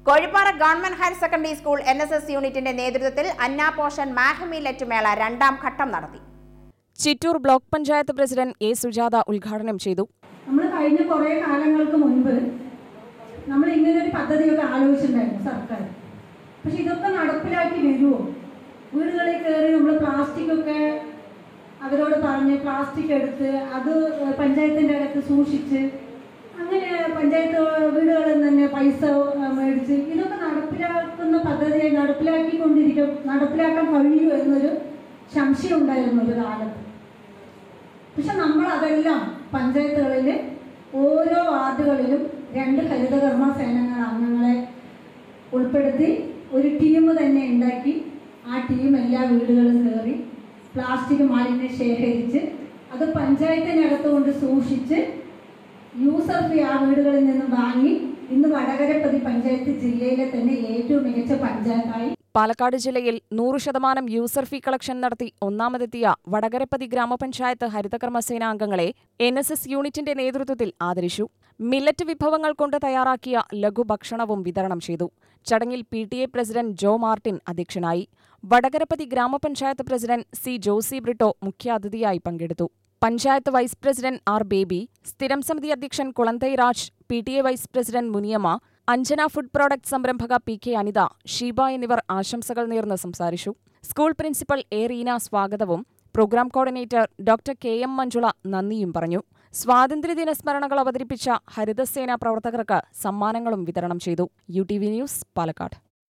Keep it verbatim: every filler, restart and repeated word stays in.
Kozhippara government higher secondary school N S S യൂണിറ്റിന്റെ നേതൃത്വത്തിൽ അന്ന പോഷൻ മാഹമിലെറ്റ് മേള രണ്ടാം ഘട്ടം നടത്തി. Chittur block panchayat president A Sujatha ഉദ്ഘാടനം ചെയ്തു. നമ്മൾ കഴിഞ്ഞ കുറേ കാലങ്ങൾക്ക് മുൻപ് നമ്മൾ ഇങ്ങനെ ഒരു പദ്ധതിയൊക്കെ ആലോചിച്ചിട്ടുണ്ടായിരുന്നു സർക്കാർ. പക്ഷെ ഇതൊക്കെ നടപ്പിലാക്കി വരുമോ? വീടുകളിൽ കയറി നമ്മൾ പ്ലാസ്റ്റിക് ഒക്കെ അവരോട് പറഞ്ഞ് പ്ലാസ്റ്റിക് എടുത്ത് അത് പഞ്ചായത്തിൻ്റെ അകത്ത് സൂക്ഷിച്ച് അങ്ങനെ പഞ്ചായത്ത് വീടുകളിൽ തന്നെ പൈസ മേടിച്ച് ഇതൊക്കെ നടപ്പിലാക്കുന്ന പദ്ധതിയെ നടപ്പിലാക്കിക്കൊണ്ടിരിക്കും നടപ്പിലാക്കാൻ കഴിയൂ എന്നൊരു സംശയം ഉണ്ടായിരുന്നു ഒരു കാലത്ത്. പക്ഷെ നമ്മൾ അതെല്ലാം പഞ്ചായത്തുകളിൽ ഓരോ വാർഡുകളിലും രണ്ട് ഹരിതകർമ്മ സേനകൾ അംഗങ്ങളെ ഉൾപ്പെടുത്തി ഒരു ടീം തന്നെ ഉണ്ടാക്കി ആ ടീം എല്ലാ വീടുകളും കയറി പ്ലാസ്റ്റിക് മാലിന്യം ശേഖരിച്ച് അത് പഞ്ചായത്തിനകത്ത് കൊണ്ട് സൂക്ഷിച്ച് യൂസർ ഫീ ആ വീടുകളിൽ നിന്നും വാങ്ങി ഇന്ന് വടകരപ്പതി പഞ്ചായത്ത് ജില്ലയിലെ തന്നെ ഏറ്റവും മികച്ച പഞ്ചായത്തായി. പാലക്കാട് ജില്ലയിൽ നൂറ് ശതമാനം യൂസർ ഫീ കളക്ഷൻ നടത്തി ഒന്നാമതെത്തിയ വടകരപ്പതി ഗ്രാമപഞ്ചായത്ത് ഹരിതകർമ്മസേന അംഗങ്ങളെ എൻ എസ് എസ് യൂണിറ്റിന്റെ നേതൃത്വത്തിൽ ആദരിച്ചു. മില്ലറ്റ് വിഭവങ്ങൾ കൊണ്ട് തയ്യാറാക്കിയ ലഘുഭക്ഷണവും വിതരണം ചെയ്തു. ചടങ്ങിൽ P T A president Jo Martin അധ്യക്ഷനായി. വടകരപ്പതി ഗ്രാമപഞ്ചായത്ത് പ്രസിഡന്റ് സി ജോസി ബ്രിട്ടോ മുഖ്യാതിഥിയായി പങ്കെടുത്തു. Panchayat vice president R Baby, സ്ഥിരം സമിതി അധ്യക്ഷൻ Kulanthai Raj, P T A vice president Muniyamma, Anjana food product സംരംഭക പി കെ അനിത, ഷീബ എന്നിവർ ആശംസകൾ നേർന്ന് സംസാരിച്ചു. സ്കൂൾ പ്രിൻസിപ്പൽ എ റീന സ്വാഗതവും program coordinator doctor K M Manjula നന്ദിയും പറഞ്ഞു. സ്വാതന്ത്ര്യദിന സ്മരണകൾ അവതരിപ്പിച്ച ഹരിതസേന പ്രവർത്തകർക്ക് സമ്മാനങ്ങളും വിതരണം ചെയ്തു. U T V news, Palakkad.